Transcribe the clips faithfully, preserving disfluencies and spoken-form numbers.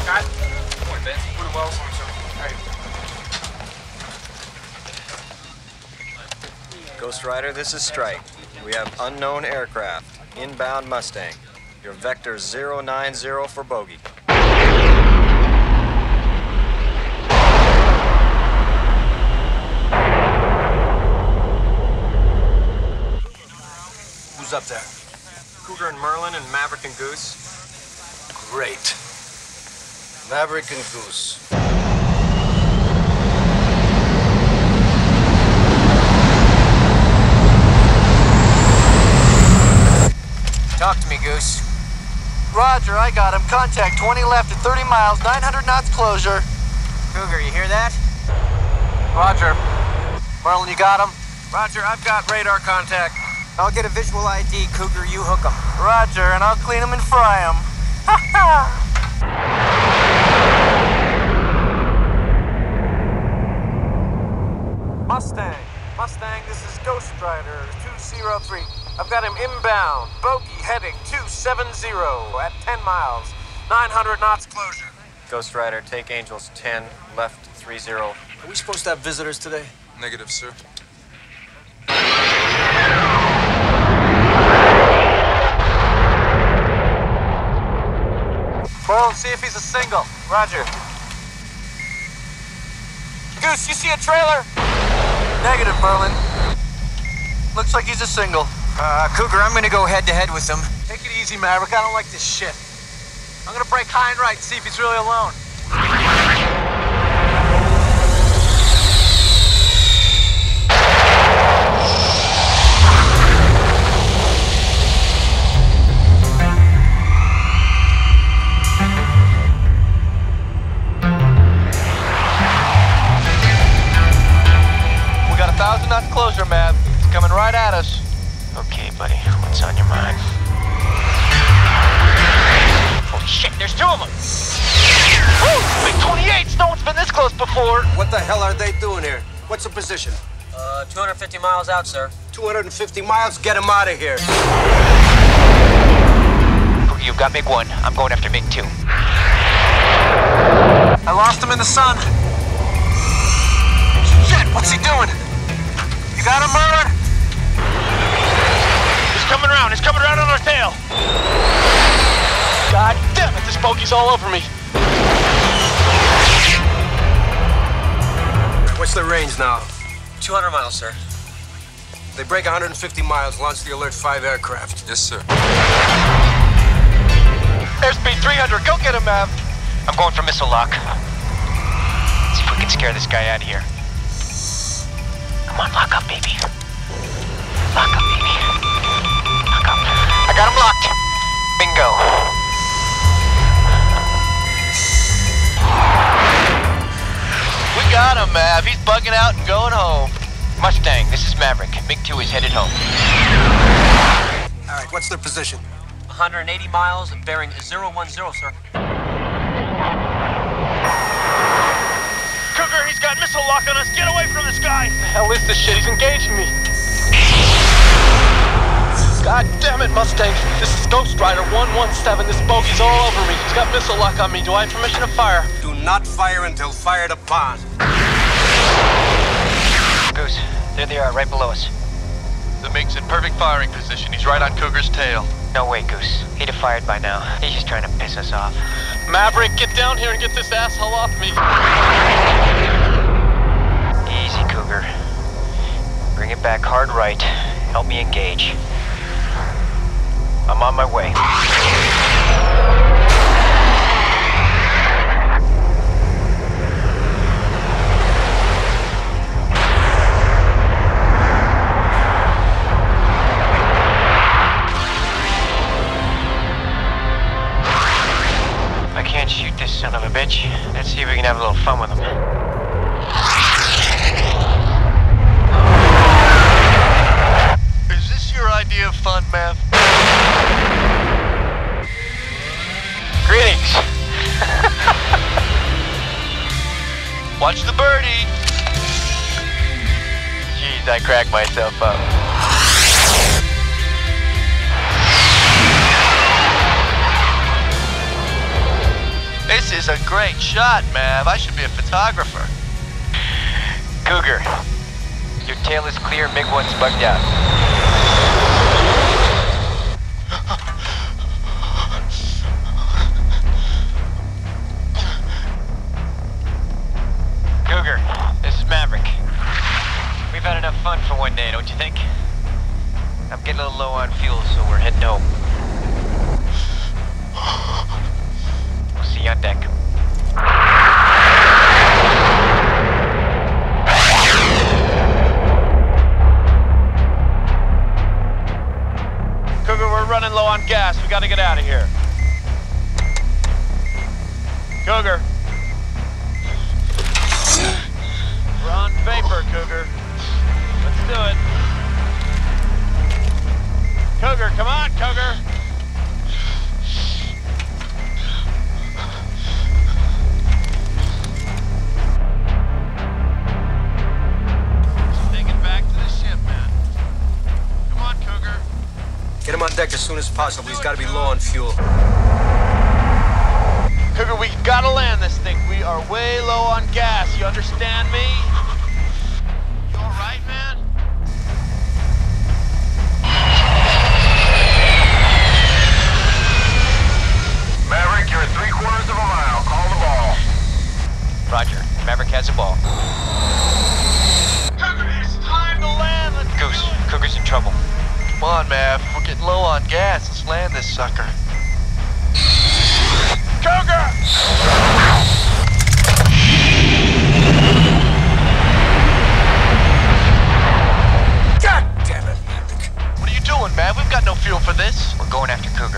Scott? Good morning, Vince. Good well, sir. Hey. Ghost Rider, this is Strike. We have unknown aircraft. Inbound Mustang. Your vector zero nine zero for bogey. Who's up there? Cougar and Merlin and Maverick and Goose. Great. Maverick and Goose. Talk to me, Goose. Roger, I got him. Contact twenty left at thirty miles, nine hundred knots closure. Cougar, you hear that? Roger. Marlon, you got him? Roger, I've got radar contact. I'll get a visual I D, Cougar. You hook him. Roger, and I'll clean him and fry him. Ha ha! Mustang. Mustang, this is Ghost Rider two zero three. I've got him inbound. Bogey heading two seven zero at ten miles. nine hundred knots closure. Ghost Rider, take Angels ten, left three zero. Are we supposed to have visitors today? Negative, sir. Well, see if he's a single. Roger. Goose, you see a trailer? Negative, Merlin. Looks like he's a single. Uh, Cougar, I'm gonna go head-to-head with him. Take it easy, Maverick. I don't like this shit. I'm gonna break high and right, see if he's really alone. We got a thousand knots closure, Mav. It's coming right at us. Okay, buddy, what's on your mind? Holy shit, there's two of them! Woo! Big twenty-eights! No one's been this close before! What the hell are they doing here? What's the position? Uh, two hundred fifty miles out, sir. two hundred fifty miles? Get them out of here. Cougar, you've got MiG one. I'm going after MiG two. I lost him in the sun. Shit, what's he doing? You got him, Merlin? He's coming around. He's coming around on our tail. God damn it, this bogey's all over me. What's the range now? two hundred miles, sir. They break one hundred fifty miles, launch the Alert five aircraft. Yes, sir. Airspeed three hundred, go get him, Mav. I'm going for missile lock. See if we can scare this guy out of here. Come on, lock up, baby. Lock up, baby. Lock up. I got him locked. Bingo. We got him, Mav. He's bugging out and going home. Mustang, this is Maverick. MiG two is headed home. All right, what's their position? one hundred eighty miles, bearing zero one zero, sir. Cougar, he's got missile lock on us. Get away from this guy. The hell is this shit? He's engaging me. God damn it, Mustang. This is Ghost Rider one one seven. This bogey's all over me. He's got missile lock on me. Do I have permission to fire? Do not fire until fired upon. Goose, there they are, right below us. The MiG's in perfect firing position. He's right on Cougar's tail. No way, Goose. He'd have fired by now. He's just trying to piss us off. Maverick, get down here and get this asshole off me. Easy, Cougar. Bring it back hard right. Help me engage. I'm on my way. I can't shoot this son of a bitch. Let's see if we can have a little fun with him. Is this your idea of fun, Mav? Greetings. Watch the birdie. Jeez, I cracked myself up. Hey, This is a great shot, Mav. I should be a photographer. Cougar, your tail is clear, MiG one's bugged out. Cougar, this is Maverick. We've had enough fun for one day, don't you think? I'm getting a little low on fuel, so we're heading home. We'll see you on deck. Cougar, we're running low on gas. We gotta get out of here. Cougar. We're on vapor, Cougar. Let's do it. Cougar, come on, Cougar. Take it back to the ship, man. Come on, Cougar. Get him on deck as soon as possible. He's got to be low on fuel. Cougar, we gotta land this thing. We are way low on gas. You understand me? You all right, man? Maverick, you're at three quarters of a mile. Call the ball. Roger. Maverick has a ball. Cougar, it's time to land. Let's Goose, do it. Cougar's in trouble. Come on, Mav. We're getting low on gas. Let's land this sucker. Cougar! God damn it, Maverick. What are you doing, Mav? We've got no fuel for this. We're going after Cougar.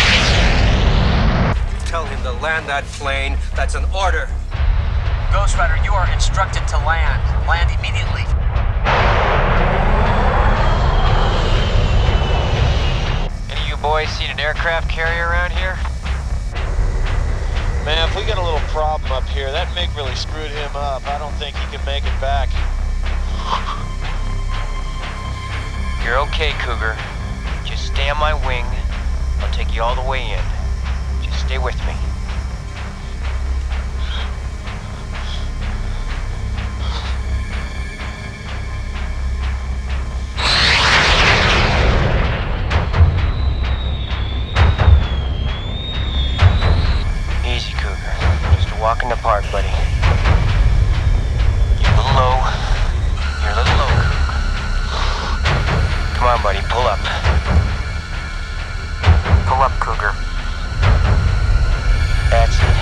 Tell him to land that plane. That's an order. Ghost Rider, you are instructed to land. Land immediately. Any of you boys seen an aircraft carrier around here? Man, if we got a little problem up here, that MiG really screwed him up. I don't think he can make it back. You're okay, Cougar. Just stay on my wing. I'll take you all the way in. Just stay with me. Easy, Cougar. Just a walk in the park, buddy. You're a little low. You're a little low, Cougar. Come on, buddy. Pull up. Pull up, Cougar. That's it.